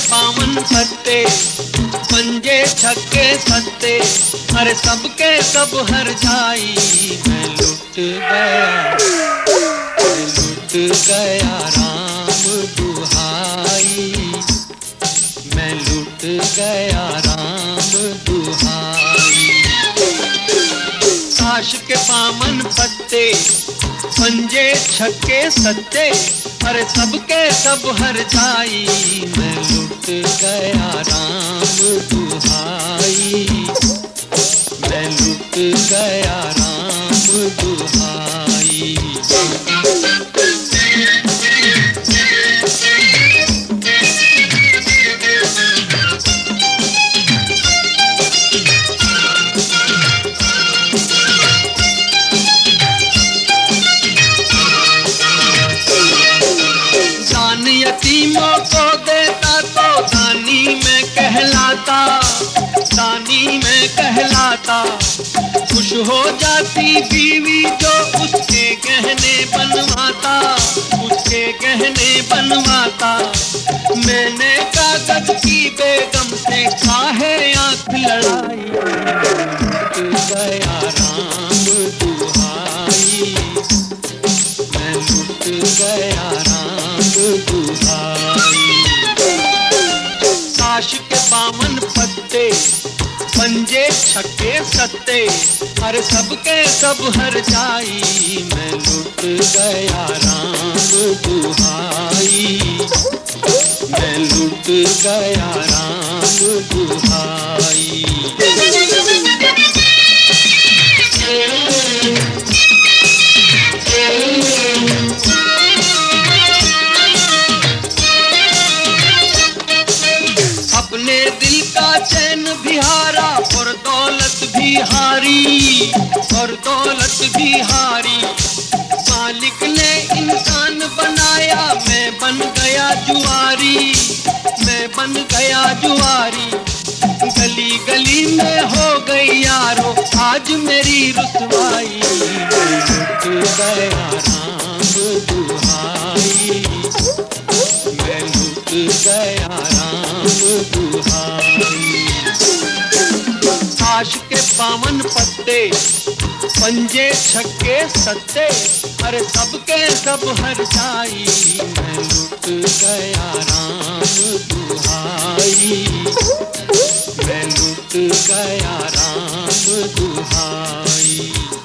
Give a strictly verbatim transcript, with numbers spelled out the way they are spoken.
बावन पत्ते, पंजे छक्के सत्ते, अरे सबके सब हर जाई। मैं लुट गया, मैं लुट गया राम दुहाई, मैं लुट गया राम दुहाई। काश के बावन पत्ते, पंजे छक्के सत्ते, अरे सबके सब हर जाई। मैं लुट गया राम दुहाई, मैं लुट गया राम दुहाई। यतीमों को देता तो दानी में कहलाता, दानी में कहलाता। खुश हो जाती बीवी जो उसके गहने बनवाता, उसके गहने बनवाता। मैंने कागज की बेगम से काहे आंख लड़ाई। लुट गया राम दुहाई, मैं लुट गया राम दुहाई। काश के बावन पत्ते, पंजे छक्के सत्ते, अरे सबके सब हर जाई। मैं लुट गया राम दुहाई, मैं लुट गया राम दुहाई। अपने दिल का चैन भी हारा और दौलत भी हारी, और दौलत भी हारी। मालिक ने इंसान बनाया, मैं बन गया जुआरी, मैं बन गया जुआरी। गली गली में हो गई यारो आज मेरी रुसवाई। लुट गया राम दुहाई, मैं लुट गया राम दुहाई। काश के बावन पत्ते, पंजे छक्के सत्ते, अरे सबके सब हर जाई। मैं लुट गया राम दुहाई, मैं लुट गया राम दुहाई।